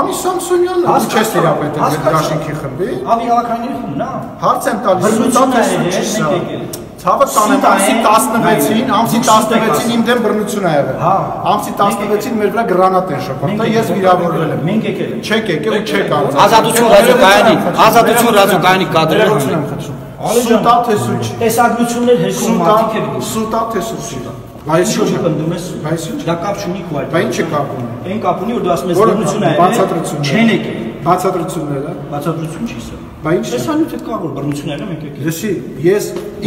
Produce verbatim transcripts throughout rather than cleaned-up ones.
Անի Սամսոնյանն է, ինչ ես իրապետել դաշինքի խմբի։ Աբի հավաքանների խումբն է։ Հարց եմ տալիս, սուտա թե սա։ Ցավը տանեմ, ամսի տասնվեցին, ամսի տասնվեցին իմ դեմ բռնություն ա եղել։ Ամսի տասնվեցին մեր վրա գրանատ են շփոթել, ես վիրավորվել եմ։ Մենք եկել ենք։ Չեք եկել ու չեք արած։ Ազատություն ռադիոկայանի, ազատություն ռադիոկայանի կադրերով եմ խնդրում։ Սուտա թե սուտ չի։ Տեսագրություններ հերքում մարդիկ եք։ Սուտա թե սուտ չի։ Բայց ինչ պնդում ես։ Բայց ինչ։ Դա կապ չունի քո այդ։ Բայց ինչ է կապ ունի։ Այն կապ ունի, որ դու ասում ես բռնություն ա եղել։ Չեն եկել։ Բացատրությունները։ Բացատրություն չի սա։ Բայց տեսանյութը կա որ բռնությունները մենք եկել։ Լսի, ես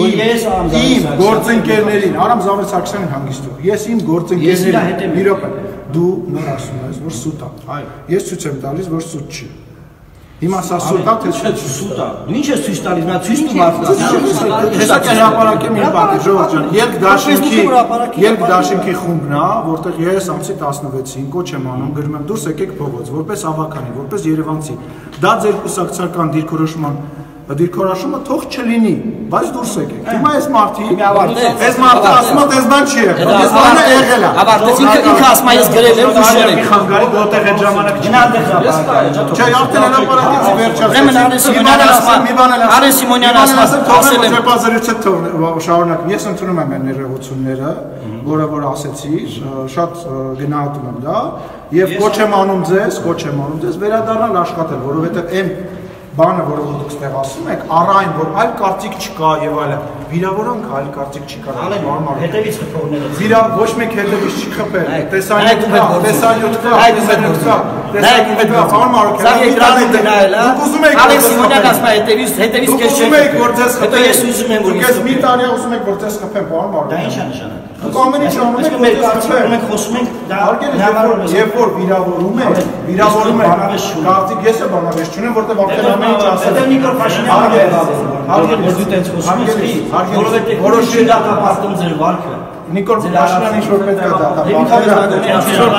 իմ գործընկերներին, Արամ Զավեր Սարգսյանին հանգիստում։ Ես իմ գործընկերներին, մի րոպե, դու նոր ասում ես, որ սուտ է։ Այո։ Ես ցույց եմ տալիս, որ սուտ չի։ Հիմա սա սուտ է, թե սուտ է։ Դու ինչ ես ցույց տալիս, նա ցույց տու մարդկանց։ Հեսա հրապարակեմ իմ պատի Ժորժ ջան, երբ դաշինքի, երբ դաշինքի խումբն է, որտեղ ես ամսի տասնվեցին կոչ եմ անում, գրում եմ դուրս եկեք փողոց, որպես ավականի, որպես երևանցի։ Դա ձեր կուսակցական դիրքորոշման դիրքորոշումը թող չլինի, բայց դուրս եկեք։ Հիմա այս մարդի, այս մարդը ասում է, այս բան չի եղել։ Այս բանը եղել է։ Ավարտեց ինքը ասում է ես գրել եմ ու շերել։ Խանգարի որտեղ է ժամանակ չի։ Չէ, արդեն հրապարակից վերջացրեց։ Ուրեմն Արեն Սիմոնյանն ասում է, Արեն Սիմոնյանն ասում է, ասել շարունակում։ Ես ընդունում եմ այն ներողությունները, որը որ ասեցի, շատ գնահատում եմ դա, եւ կոչ եմ անում ձեզ, կոչ եմ անում ձեզ վերադառնալ աշխատել, որովհետեւ այն բանը, որը դուք ստեղ ասում եք, առայն որ այլ կարծիք չկա եւ այլն, վիրավորանք այլ կարծիք չի կարող նորմալ։ Հետևից խփողները։ Վիրա ոչ մեկ հետևից չի խփել։ Տեսանյութ կա, տեսանյութ կա, տեսանյութ կա, տեսանյութ կա, նորմալ։ Սա եկրանը դնայել է։ Ուզում եք Արեն Սիմոնյանն ասում է հետևից, հետևից քեզ չեք։ Ուզում եք որ ձեզ հետո ես ուզում եմ որ ես մի տարի ուզում եք որ ձեզ խփեմ, նորմալ։ Դա ինչ է նշանակում։ Դուք ամեն ինչ անում եք, մեր կարծիքով մենք խոսում ենք, դա երբ որ վիրավորում եք, վիրավորում եք, կարծիք ես է բանավեճ չունեմ, որտեղ արդեն ամեն ինչ ասել եմ։ Նիկոլ Փաշինյանը հարգել ես դու տենց խոսում ես, որովհետեւ որոշել դատապարտում ձեր վարքը։ Նիկոլ Փաշինյանը ինչ որ պետք է դատապարտել։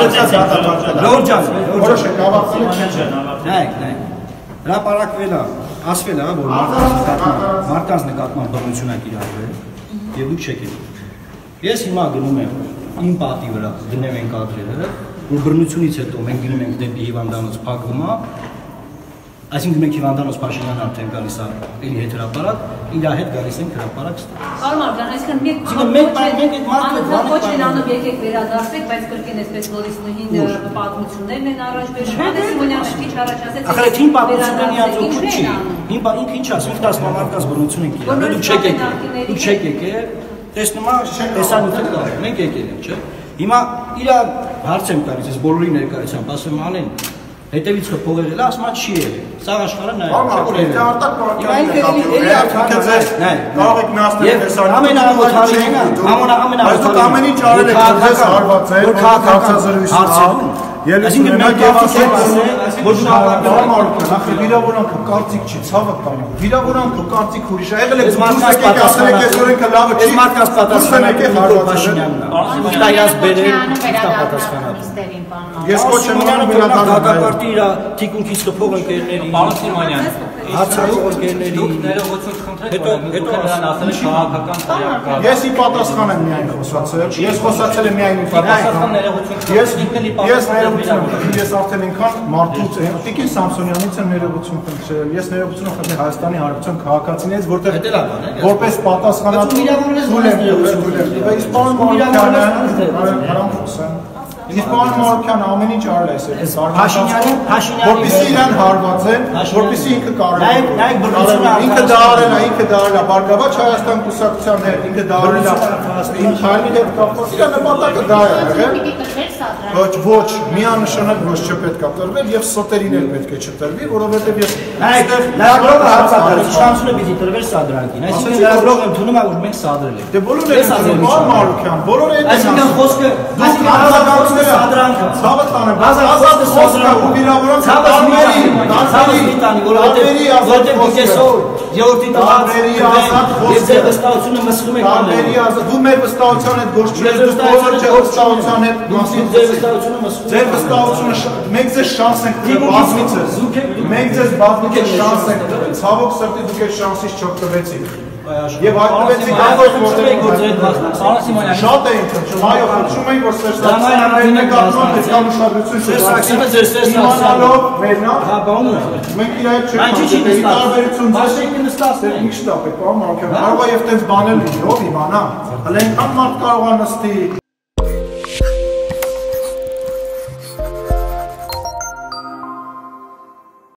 Լոր ջան, որոշեք ավարտել եք։ Նայեք, նայեք։ Հրապարակվել է, ասվել է, որ մարդկանց նկատմամբ բռնություն է կիրառվել եւ դուք չեք եկել։ Ես հիմա գնում եմ իմ պատի վրա, դնեմ են կադրերը, որ բռնությունից հետո մենք գնում ենք դեպի հիվանդանոց փակվում է, այսինքն մենք հիվանդանոց Փաշինյանը արդեն գալիս է էլի հետ հրապարակ, իր հետ գալիս ենք հրապարակ ստեղ։ Պարոն Մարգարյան, այսինքն մենք մենք ոչ են անում եկեք վերադարձեք, բայց կրկին այսպես նորից նույն պատմություններն են առաջ բերում։ Արեն Սիմոնյանը քիչ առաջ ասեց։ Ախր այդ հին պատմությունների ազդեցություն չի։ Հին բան ինքը ինչ ասում, ինքը ասում է մարդկանց բռնություն են կիրառել, դուք չեք եկել։ Դուք չեք եկել։ Տեսնում ես, տեսանյութը կա, մենք եկել ենք, չէ՞։ Հիմա իր հարց եմ տալիս, ես բոլորի ներկայությամբ ասում Ալեն, հետևից խփողել էլ ասում չի եղել։ Սա աշխարհը նայում, չէ՞ որ եղել։ Արտակ պարոն, կարող եք միացնել տեսանյութը։ Ամենաամոթարին է, ամենաամոթարին։ Ամեն ինչ արել եք, ձեզ հարվածել, որ քաղաքացիազրույցն Այսինքն մենք ասել որ նորմալ վիրավորանքը կարծիք չի, ցավը տանը։ Վիրավորանքը կարծիք ուրիշ է, եղել եք մարդկանց պատասխանը, ես օրենքը լավը չի, մարդկանց պատասխանը Նիկոլ Փաշինյանն է։ Դա ես բերել, դա պատասխանատու։ Ես ոչ եմ անում դատապարտի իր թիկունքից խփող ընկերների, Պարոն Սիմոնյան, հացարող ընկերների, դուք ներողություն խնդրեք, որ դուք նրան ասել եք քաղաքական տարածք։ Ես ի պատասխան եմ միայն խոսացել, ես խոսացել եմ միայն ի պատասխան ներողություն։ Ես ես ներողություն, ես արդեն ինքան մարդուց եմ, Տիկին Սամսոնյանից եմ ներողություն խնդրել, ես ներողություն խնդրել Հայաստանի Հանրապետության քաղաքացիներից, որտեղ որպես պատասխանատու դուլ եմ դուլ եմ։ Իսկ պարոն Մարգարյանը, հարամ խոսեմ։ Իսկ պարոն Մարոկյան ամեն ինչ արել է այս Փաշինյանը, Փաշինյանը, որպեսզի իրան հարվածեն, որպեսզի ինքը կարող է։ Նայեք, նայեք բռնությունը ինքը դա արել է, ինքը դա արել է Բարգավաճ Հայաստան կուսակցության հետ, ինքը դա արել է իմ քայլի հետ կապված։ Իր նպատակը դա է, եղել։ Ոչ, ոչ, միանշանակ ոչ չպետք է տրվել եւ սոտերին էլ պետք է չտրվի, որովհետեւ ես նայեք, լրագրողը հարցադրել, իշխանությունը պիտի տրվեր Սադրանկին։ Այսինքն լրագրողը ընդունում է, որ մենք սադրել ենք։ Դե բոլորը են ասում Մարոկյան, բոլորը են ասում։ Այսինքն խոսքը, այսինքն Սադրանքը, ցավը տանը, ազատ խոսքը ու վիրավորան տարբերի, տարբերի տանի, որովհետև որտեղ դուք այսօր երրորդի տարբերի ազատ խոսքը, ձեր վստահությունը մսխում եք տարբերի ազատ, դու մեր վստահության հետ գործ չունես, դու բոլոր ձեր վստահության հետ մասին ձեր վստահությունը մսխում, ձեր վստահությունը մենք ձեզ շանս ենք տվել, բազմիցս, մենք ձեզ բազմիցս շանս ենք տվել, ցավոք սրտի դուք այդ շանսից չօգտվեցիք։ Եվ հայտնվեցիք այնպես որտեղ Պարոն Սիմոնյան, շատ էին քննում, այո, խնդրում էին, որ Սերժ Սարգսյանը նկատմամբ պետք է ուշադրություն շրջանցի։ Իմանալով մերնա, մենք իր հետ չենք հանդիպել, տարբերություն ձեր մի շտապ է, պարոն Մարկյան, կարող է եւ տենց բաներ լինի, ով իմանա, հələ այնքան մարդ կարող է նստի